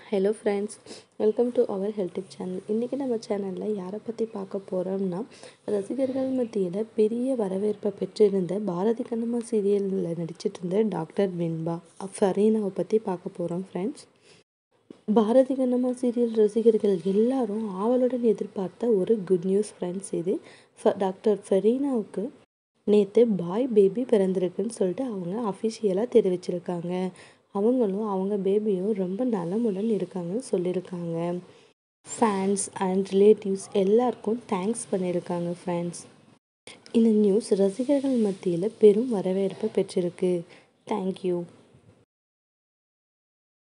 Hello friends, welcome to our health tip channel. இன்றைக்கி நம்ம சேனலில் யாரை பற்றி பார்க்க போகிறோம்னா, ரசிகர்கள் மத்தியில் பெரிய வரவேற்பை பெற்றிருந்த பாரதி கண்ணம்மா சீரியலில் நடிச்சிட்டு இருந்த டாக்டர் வெண்பா ஃபரீனாவை பற்றி பார்க்க போகிறோம் ஃப்ரெண்ட்ஸ். பாரதி கண்ணம்மா சீரியல் ரசிகர்கள் எல்லாரும் ஆவலுடன் எதிர்பார்த்த ஒரு குட் நியூஸ் ஃப்ரெண்ட்ஸ். இது டாக்டர் ஃபரீனாவுக்கு நேற்று பாய் பேபி பிறந்திருக்குன்னு சொல்லிட்டு அவங்க அஃபிஷியலாக தெரிவிச்சிருக்காங்க. அவங்களும் அவங்க பேபியும் ரொம்ப நலமுடன் இருக்காங்கன்னு சொல்லியிருக்காங்க. ஃபேன்ஸ் அண்ட் ரிலேட்டிவ்ஸ் எல்லாருக்கும் தேங்க்ஸ் பண்ணியிருக்காங்க ஃப்ரெண்ட்ஸ். இந்த நியூஸ் ரசிகர்கள் மத்தியில் பெரும் வரவேற்பை பெற்றிருக்கு. தேங்க்யூ.